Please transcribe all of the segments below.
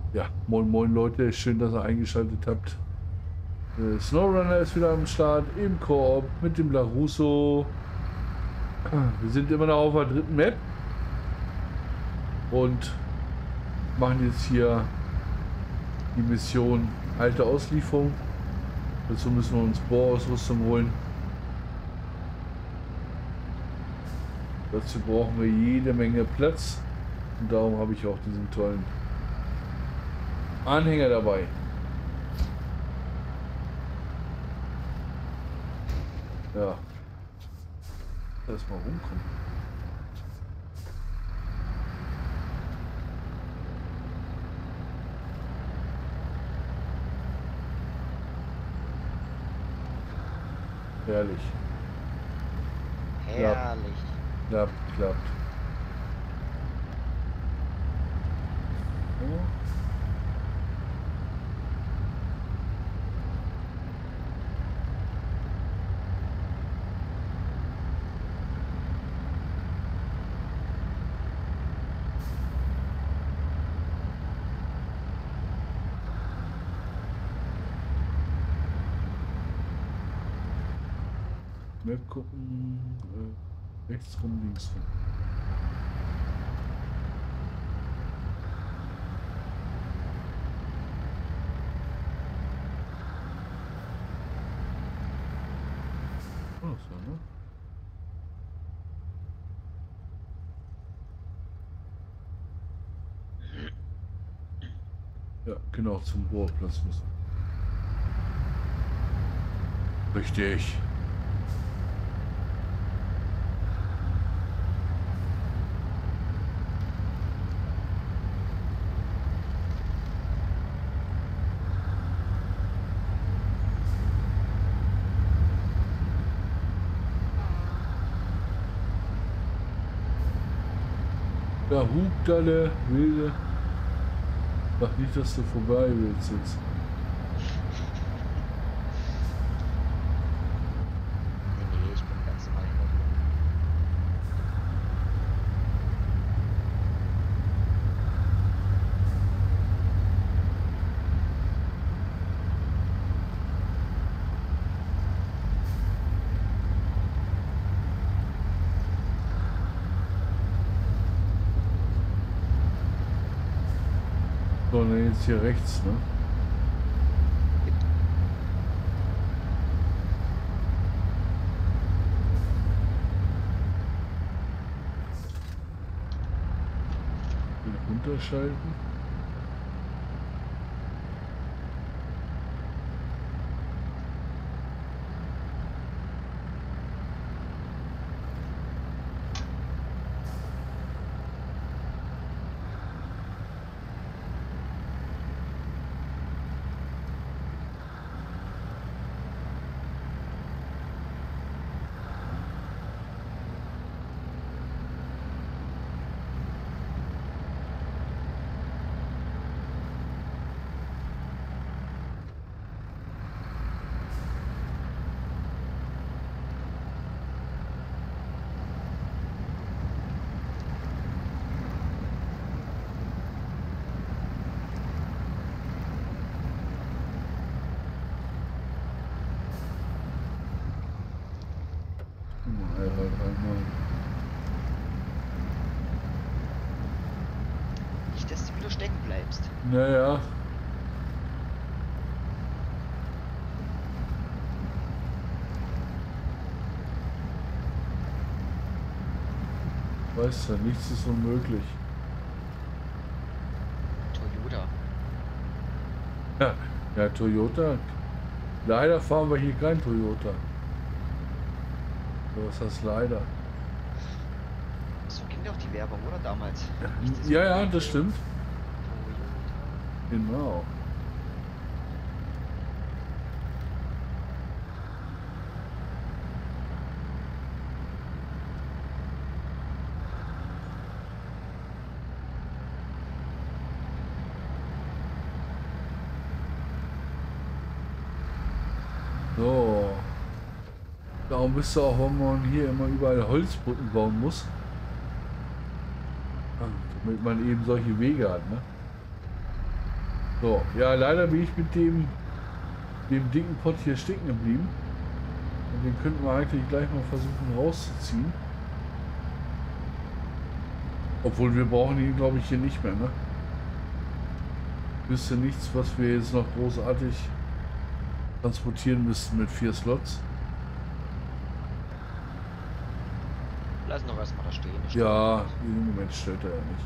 Ja, moin moin Leute, schön, dass ihr eingeschaltet habt. Snowrunner ist wieder am Start im Koop mit dem LaRusso. Wir sind immer noch auf der dritten Map und machen jetzt hier die Mission alte Auslieferung. Dazu müssen wir uns Bohrausrüstung holen. Dazu brauchen wir jede Menge Platz und darum habe ich auch diesen tollen Anhänger dabei. Ja, erstmal rumkommen. Herrlich. Herrlich. Klappt. Ja. Map gucken, rechts rum, links rum. Oh, so, ne? Ja, genau, zum Bohrplatz müssen. Richtig. Da hupt alle Wilde. Sag nicht, dass du vorbei willst jetzt. Nee, ich bin ganz normal hinter dir. So, dann jetzt hier rechts, ne? Wieder runterschalten. Einmal. Nicht, dass du wieder stecken bleibst. Naja. Weißt du, nichts ist unmöglich. Toyota. Ja, ja, Toyota. Leider fahren wir hier kein Toyota. So, was heißt leider? So ging doch die Werbung, oder damals? Ja, ja, das stimmt. Toyota. Genau. So. Darum bist du auch, wenn man hier immer überall Holzbrücken bauen muss. Damit man eben solche Wege hat, ne? So, ja, leider bin ich mit dem dicken Pott hier stecken geblieben. Und den könnten wir eigentlich gleich mal versuchen rauszuziehen. Obwohl wir brauchen ihn, glaube ich, hier nicht mehr, ne? Wüsste nichts, was wir jetzt noch großartig transportieren müssten mit 4 Slots. Lass noch erstmal da stehen. Ja, im Moment stellt er ja nicht.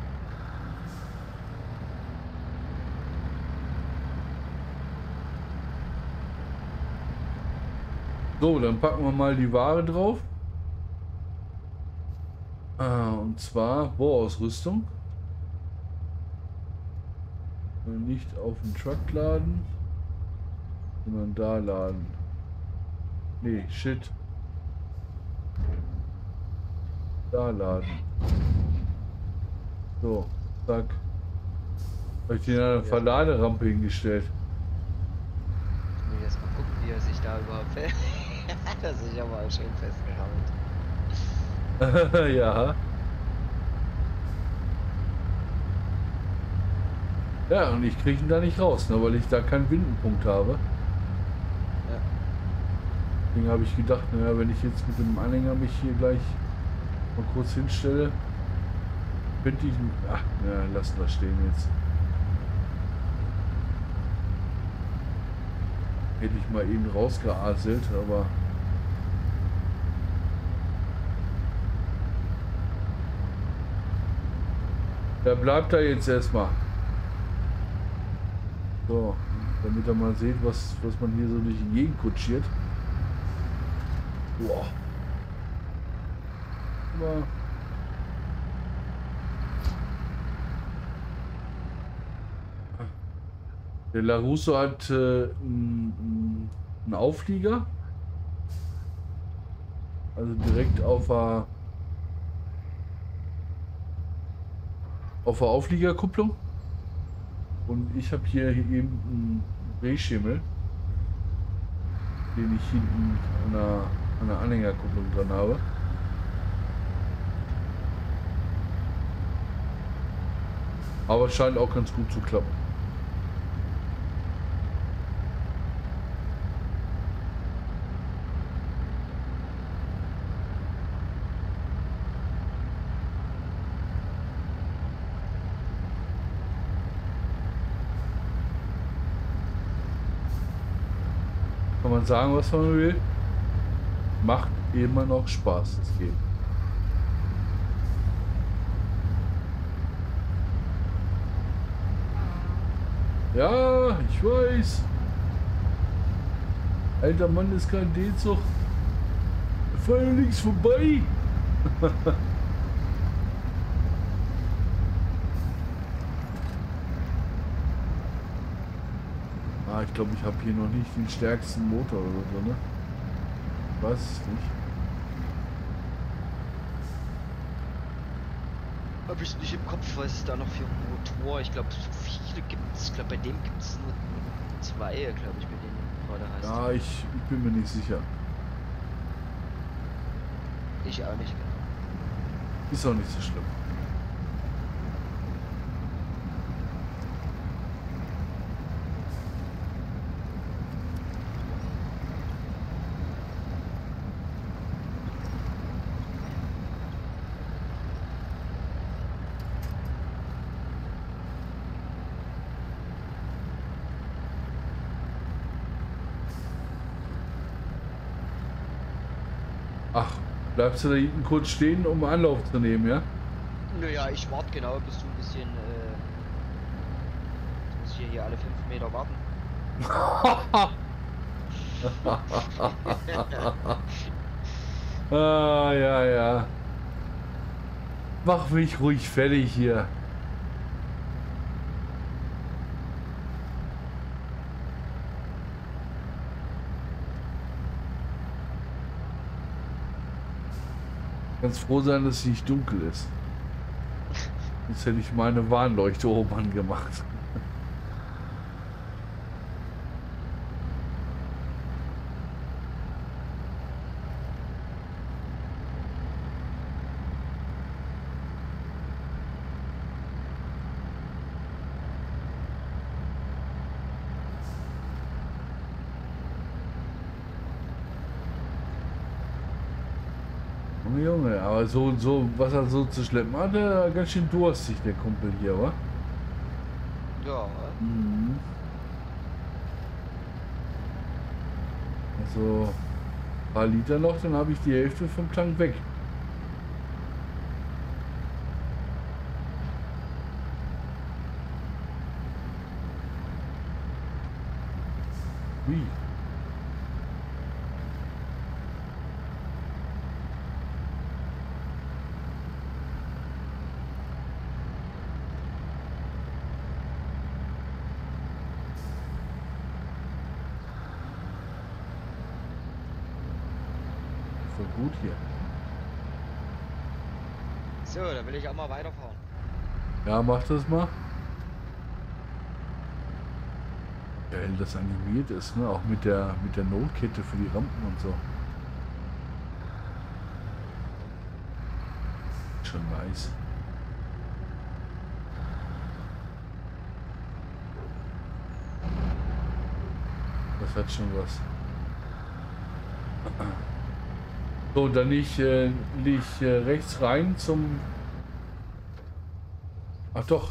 So, dann packen wir mal die Ware drauf. Und zwar Bohrausrüstung. Nicht auf den Truck laden, sondern da laden. Nee, shit. Da laden. So, zack. Habe ich den an der Verladerampe hingestellt. Ich will jetzt mal gucken, wie er sich da überhaupt fällt. Das ist ja mal schön festgehauen. Ja. Ja, und ich kriege ihn da nicht raus, ne, weil ich da keinen Windenpunkt habe. Ja. Deswegen habe ich gedacht, naja, wenn ich jetzt mit dem Anhänger mich hier gleich mal kurz hinstelle, könnte ich... Ach, ja, lassen wir stehen jetzt. Hätte ich mal eben rausgeaselt, aber... Der bleibt da jetzt erstmal. So, damit ihr mal seht, was man hier so durch die Gegend kutschiert. Boah. Aber der LaRusso hat einen Auflieger. Also direkt auf der Aufliegerkupplung. Und ich habe hier eben einen Drehschimmel, den ich hinten an der Anhängerkupplung dran habe. Aber es scheint auch ganz gut zu klappen. Kann man sagen, was man will. Macht immer noch Spaß, das geht. Ja, ich weiß. Alter Mann, ist kein D-Zug. Fahr ja nichts vorbei. Ich glaube, ich habe hier noch nicht den stärksten Motor oder so, ne? Ich weiß es nicht. Habe ich nicht im Kopf, was es da noch für Motor. Ich glaube, so viele gibt es. Ich glaube, bei dem gibt es nur 2, glaube ich, bei dem du gerade hast. Ja, ich bin mir nicht sicher. Ich auch nicht. Ist auch nicht so schlimm. Ach, bleibst du da hinten kurz stehen, um Anlauf zu nehmen, ja? Naja, ich warte genau, bis du ein bisschen. Du musst hier alle 5 Meter warten. Ja, ja. Mach mich ruhig fertig hier. Ganz froh sein, dass es nicht dunkel ist. Jetzt hätte ich meine Warnleuchte oben angemacht. Junge, Junge, aber so, was er so zu schleppen hatte, ganz schön durstig, der Kumpel hier, wa? Ja, Mhm. Also, ein paar Liter noch, dann habe ich die Hälfte vom Tank weg. Wie? So gut hier. so, da will ich auch mal weiterfahren. Ja, mach das mal. Geil, das animiert ist, ne? Auch mit der Notkette für die Rampen und so. Schon nice. Das hat schon was. So, dann nicht rechts rein zum... Ach doch.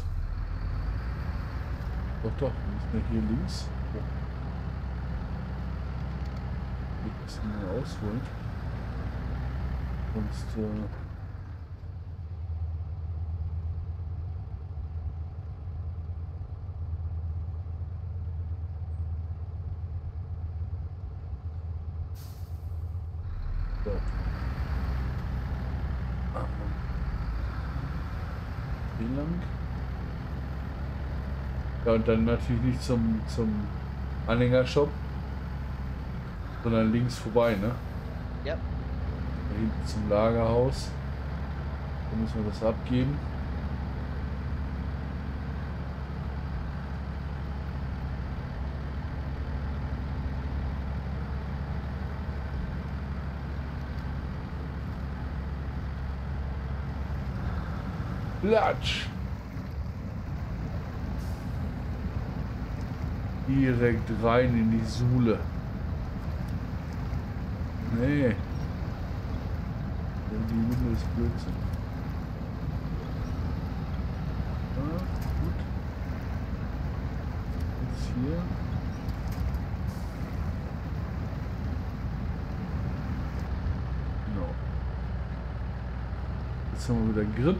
Doch, nicht mehr hier links. Oh. Ich muss ihn mal ausholen. Sonst... So. Hier lang. Ja, und dann natürlich nicht zum Anhängershop, sondern links vorbei, ne? Ja. Da hinten zum Lagerhaus. Da müssen wir das abgeben. Latsch! Direkt rein in die Sule. Nee. Die Winde ist Blödsinn. Ah, gut. Jetzt hier. Genau. Jetzt haben wir wieder Grip.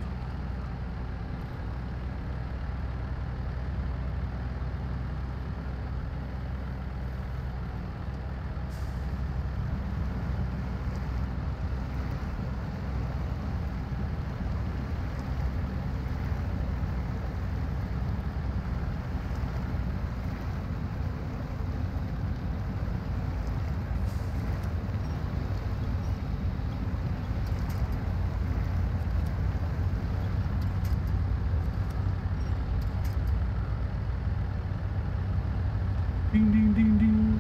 Ding, ding, ding, ding.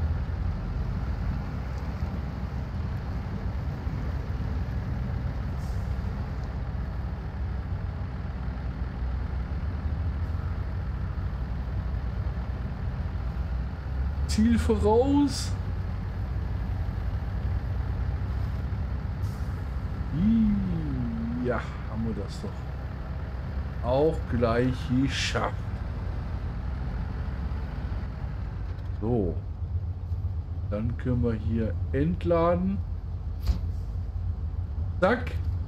Ziel voraus. Ja, haben wir das doch auch gleich geschafft. So, dann können wir hier entladen. Zack.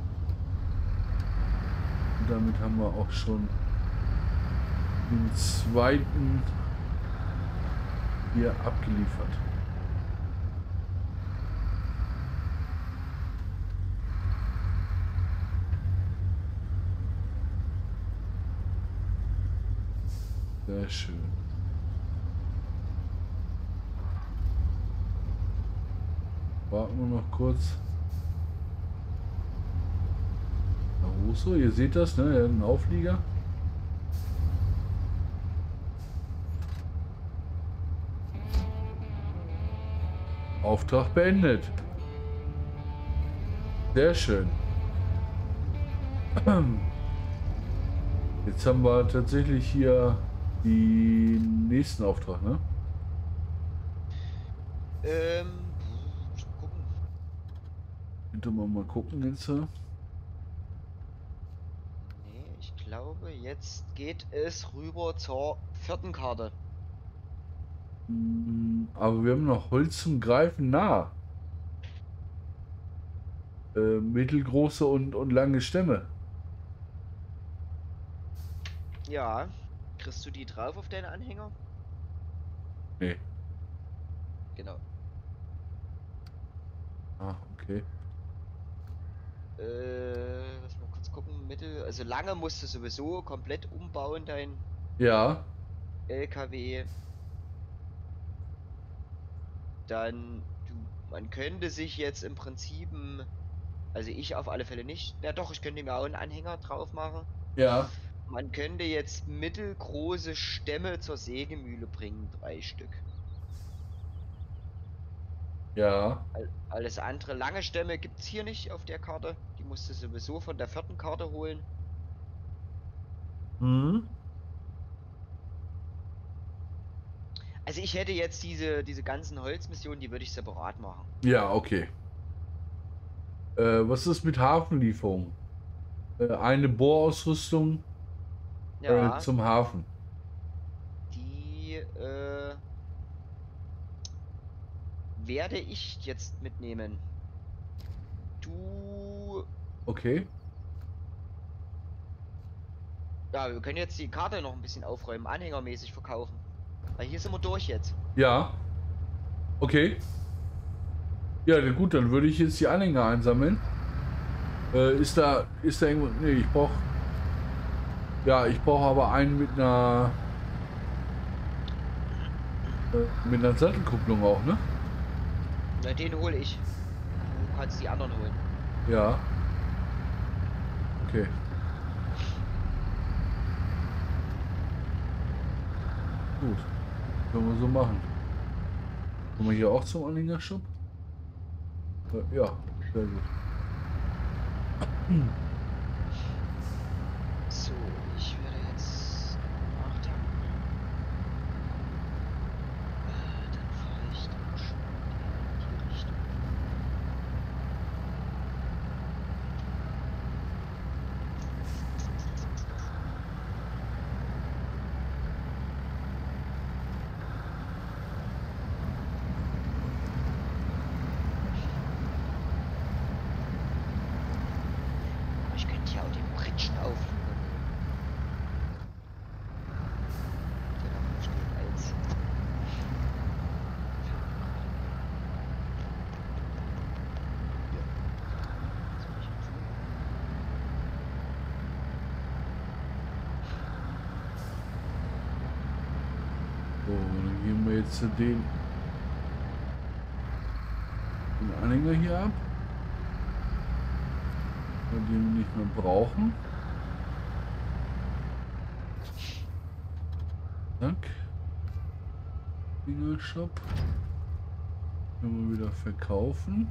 Und damit haben wir auch schon den zweiten hier abgeliefert. Sehr schön. Warten wir noch kurz. Russo, ihr seht das, ne? Er hat einen Auflieger. Auftrag beendet. Sehr schön. Jetzt haben wir tatsächlich hier den nächsten Auftrag, ne? Gucken. Könnte man mal gucken jetzt. Nee, ich glaube, jetzt geht es rüber zur vierten Karte. Aber wir haben noch Holz zum Greifen nah. Mittelgroße und lange Stämme. Ja. Kriegst du die drauf auf deinen Anhänger? Nee. Genau. Ah, okay. Lass mal kurz gucken. Mittel. Also lange musst du sowieso komplett umbauen, dein Ja, LKW. Dann, man könnte sich jetzt im Prinzip, also ich auf alle Fälle nicht. Na doch, ich könnte mir auch einen Anhänger drauf machen. ja, Man könnte jetzt mittelgroße Stämme zur Sägemühle bringen, 3 Stück. ja. Alles andere, lange Stämme gibt es hier nicht auf der Karte. Die musst du sowieso von der vierten Karte holen. Hm? Also ich hätte jetzt diese ganzen Holzmissionen, die würde ich separat machen. Ja, okay. Was ist mit Hafenlieferung? Eine Bohrausrüstung Ja, zum Hafen. die werde ich jetzt mitnehmen. Du. Okay. Ja, wir können jetzt die Karte noch ein bisschen aufräumen, anhängermäßig verkaufen. Weil hier sind wir durch jetzt. Ja, okay. Ja, gut, dann würde ich jetzt die Anhänger einsammeln. Ist da irgendwo. Nee, ich brauche. Ja, ich brauche aber einen mit einer Sattelkupplung auch, ne? Na, den hole ich. Du kannst die anderen holen. Ja. Okay. Gut. Können wir so machen. Kommen wir hier auch zum Anhängershop? Ja, sehr gut. So, ich werde jetzt nachtanken. Dann fahre ich dann schon in die Richtung. Ich könnte ja auch den Pritschen auflügen. Der da steht als. So, dann gehen wir jetzt den Anhänger hier ab. Den wir nicht mehr brauchen. Zack. Shop. Können wir wieder verkaufen.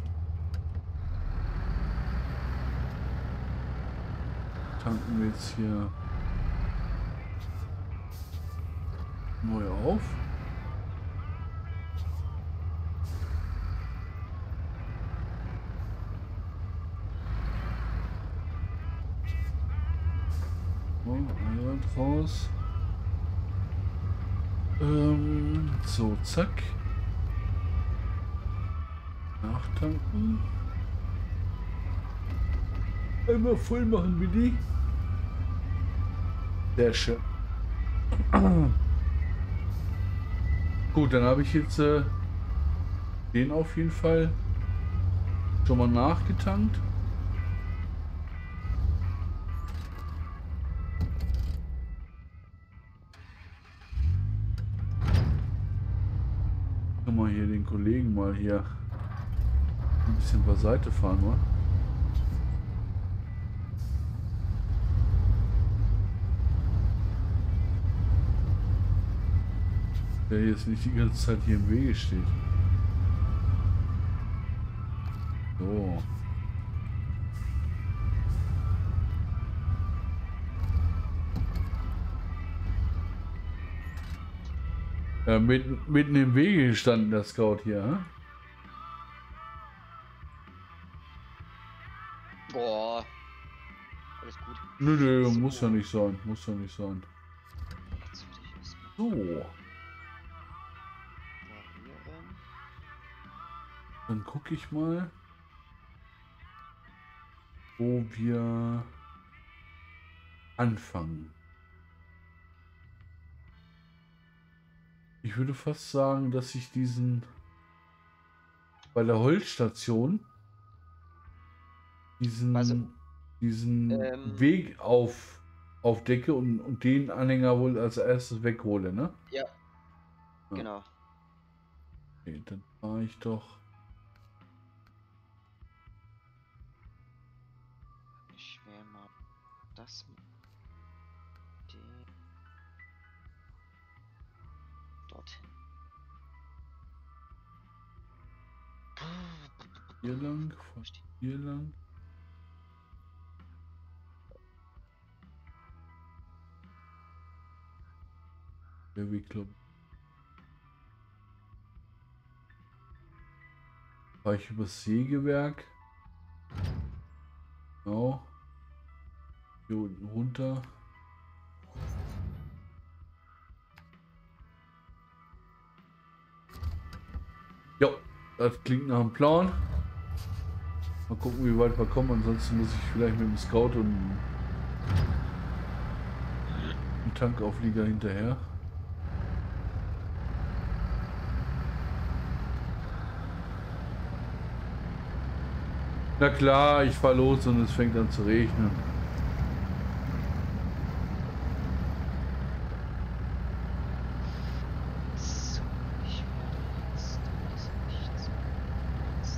Tanken wir jetzt hier neu auf. Raus. So, zack. Nachtanken. Einmal voll machen, bitte. Sehr schön. Gut, dann habe ich jetzt den auf jeden Fall schon mal nachgetankt. Kann man hier den Kollegen mal hier ein bisschen beiseite fahren, wa? Der jetzt nicht die ganze Zeit hier im Wege steht. So. Ja, mitten im Wege gestanden, der Scout hier. Hm? Nö, So. muss ja nicht sein. Muss ja nicht sein. Jetzt würde ich erstmal So, variieren. dann gucke ich mal, wo wir anfangen. Ich würde fast sagen, dass ich diesen bei der Holzstation Also, diesen ähm, Weg aufdecke und den Anhänger wohl als erstes weghole, ne? ja, Ja. genau. Okay, dann fahre ich doch. Ich wähle mal das mit dem dorthin. Hier lang, von hier lang. Der Weg, glaube ich. Fahre ich übers Sägewerk. Genau. Hier unten runter. Jo, das klingt nach einem Plan. Mal gucken, wie weit wir kommen. Ansonsten muss ich vielleicht mit dem Scout und einem Tankauflieger hinterher. Na klar, ich fahre los und es fängt an zu regnen. So, ich werde jetzt das nicht so jetzt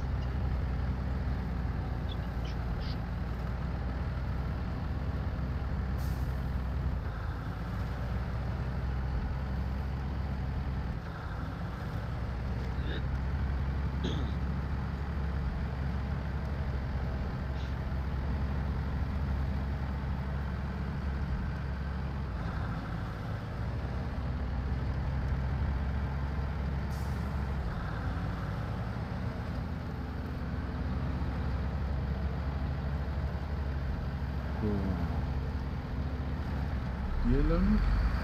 So. Hier lang.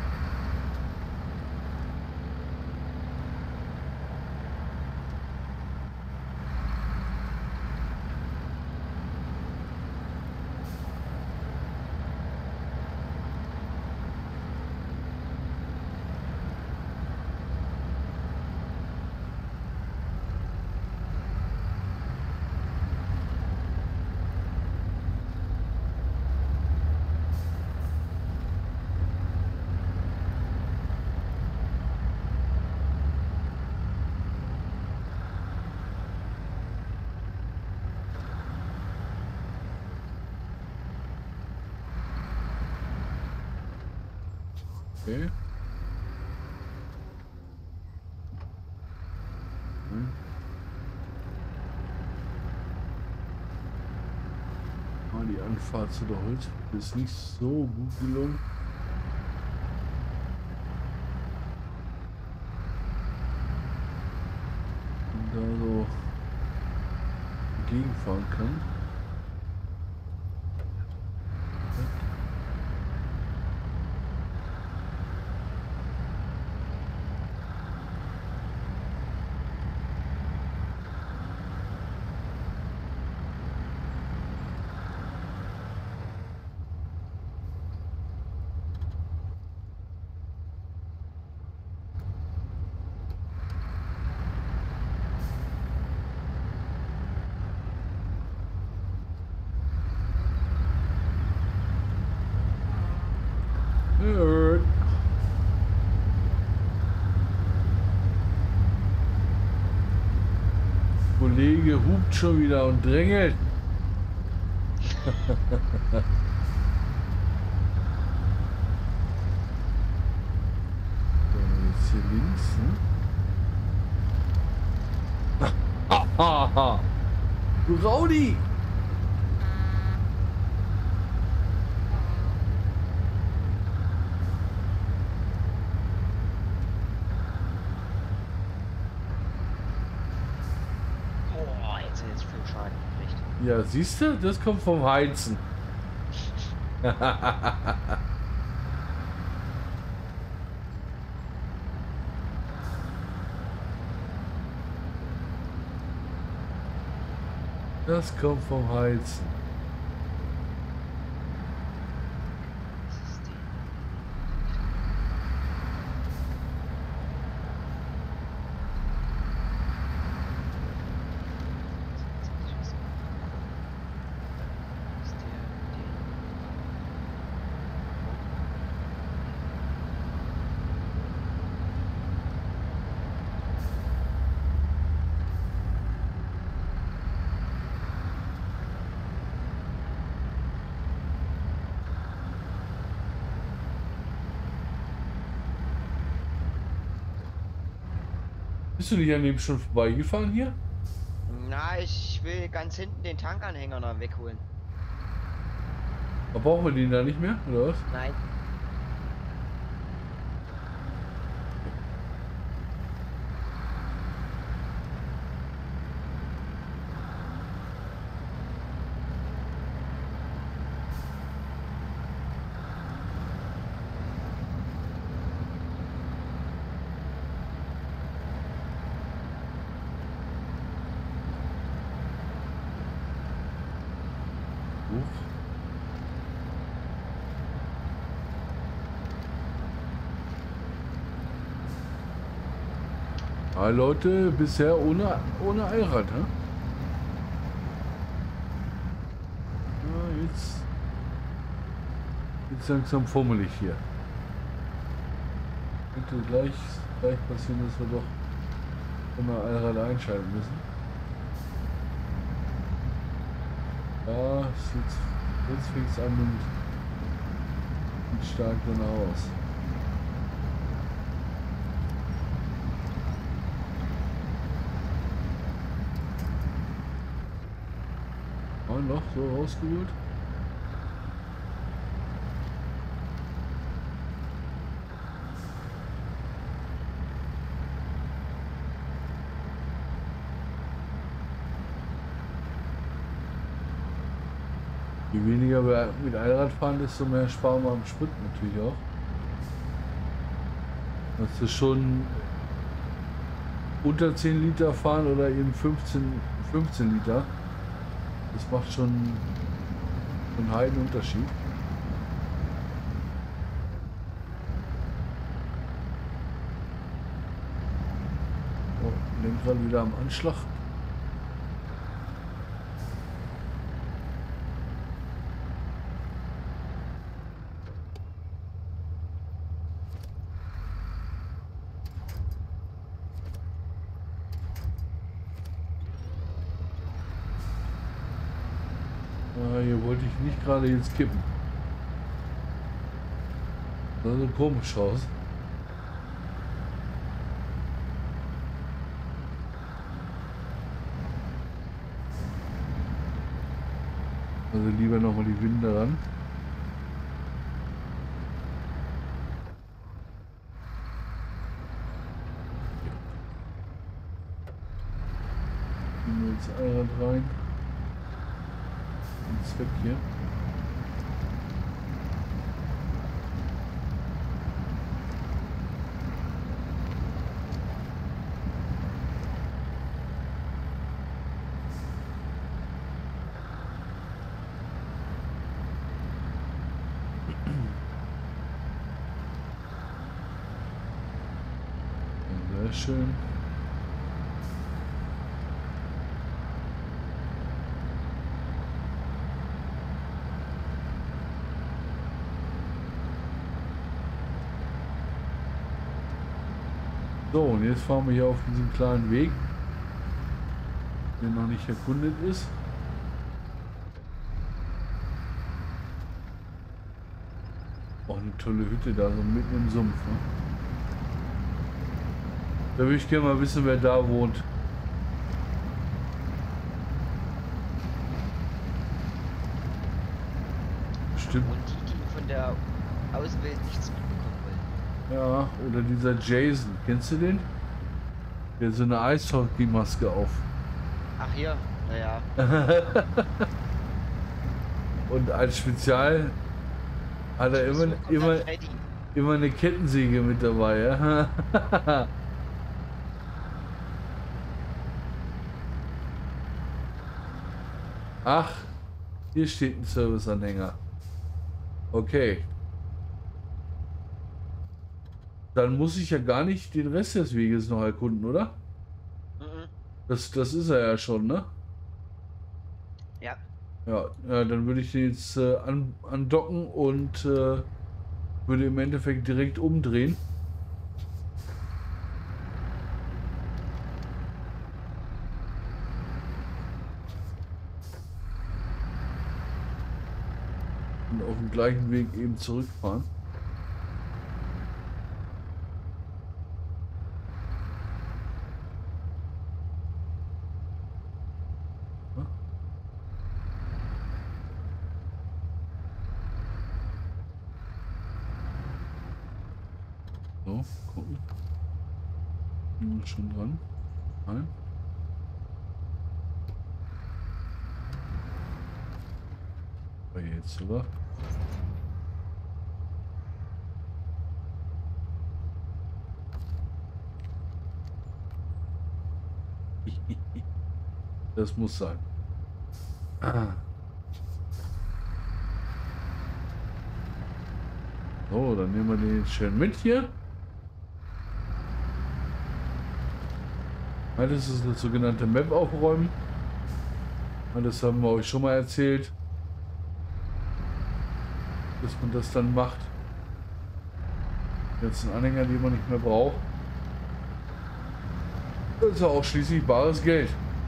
Okay. Die Anfahrt zu der Holz ist nicht so gut gelungen. Und da so gegenfahren kann. Kollege hupt schon wieder und drängelt. So, jetzt hier links, ne? Du Raudi! oh, jetzt hat jetzt viel Schaden gekriegt. Ja, siehst du, das kommt vom Heizen. Das kommt vom Heizen. Was ist die? Was ist der? Bist du nicht an dem schon vorbeigefahren hier? Na, ich will ganz hinten den Tankanhänger noch wegholen. Aber brauchen wir den da nicht mehr, oder was? Nein. Ah, Leute, bisher ohne Allrad, ne? Ja, jetzt langsam fummelig hier. Könnte gleich passieren, dass wir doch immer Allrad einschalten müssen. Ja, jetzt fängt es an und stark dann aus. Noch so rausgeholt. Je weniger wir mit Allrad fahren, desto mehr sparen wir am Sprit natürlich auch. Das ist schon unter 10 Liter fahren oder eben 15 Liter. Das macht schon einen heiden Unterschied. Oh, Lenkrad wieder am Anschlag. Hier wollte ich nicht gerade jetzt kippen. Das sah so komisch aus. Also lieber nochmal die Winde ran. Nehmen wir jetzt Allrad rein. Ist weg hier. Sehr schön. So, und jetzt fahren wir hier auf diesem kleinen Weg, der noch nicht erkundet ist. Oh, eine tolle Hütte da, so mitten im Sumpf. Ne? Da würde ich gerne mal wissen, wer da wohnt. Bestimmt. Und die von der Außenwelt nichts mitbekommen wollen. Ja, oder dieser Jason, kennst du den? Der so eine Eishockey-Maske auf. Ach hier, naja. Und als Hat er immer eine Kettensäge mit dabei, ja? Ach, hier steht ein Serviceanhänger. Okay. Dann muss ich ja gar nicht den Rest des Weges noch erkunden, oder? Mhm. Das ist er ja schon, ne? Ja. Ja, dann würde ich den jetzt andocken und würde im Endeffekt direkt umdrehen. Und auf dem gleichen Weg eben zurückfahren. Ja. So, gucken. Sind wir schon dran? Nein. Aber jetzt, oder? Das muss sein. So, dann nehmen wir den jetzt schön mit hier. Das ist das sogenannte Map aufräumen. Das haben wir euch schon mal erzählt, dass man das dann macht. Jetzt ein Anhänger, den man nicht mehr braucht. Das ist ja auch schließlich bares Geld.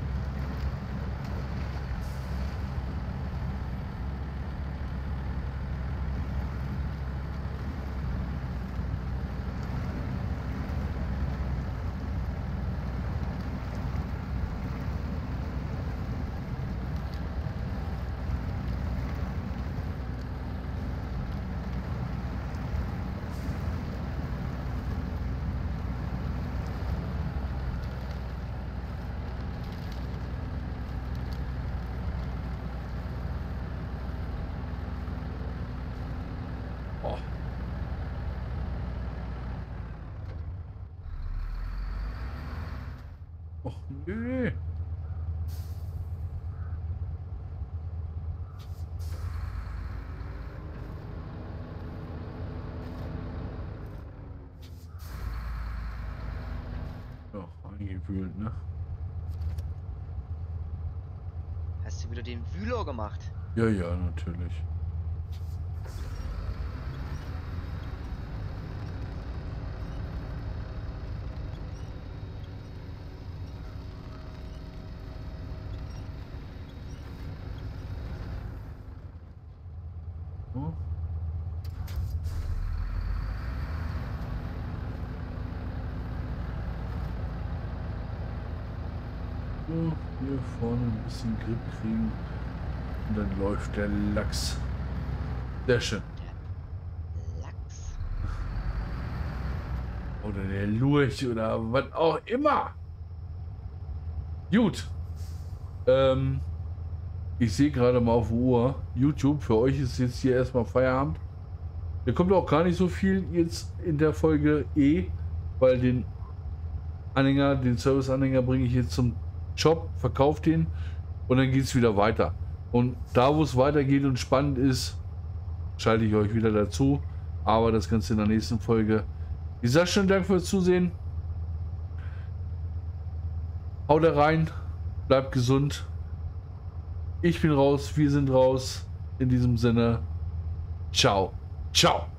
Oh. Och nö. Ja, eingewühlt, ne? Hast du wieder den Wühler gemacht? Ja, ja, natürlich. So. So, hier vorne ein bisschen Grip kriegen und dann läuft der Lachs. Sehr schön. Der Lachs. Oder der Lurch oder was auch immer. Gut. Ich sehe gerade mal auf die Uhr. YouTube, für euch ist jetzt hier erstmal Feierabend. Da kommt auch gar nicht so viel jetzt in der Folge weil den Anhänger, den Service-Anhänger bringe ich jetzt zum Shop, verkaufe den und dann geht es wieder weiter. Und da, wo es weitergeht und spannend ist, schalte ich euch wieder dazu. Aber das Ganze in der nächsten Folge. Wie gesagt, schönen Dank fürs Zusehen. Haut rein, bleibt gesund. Ich bin raus, wir sind raus. In diesem Sinne, ciao, ciao.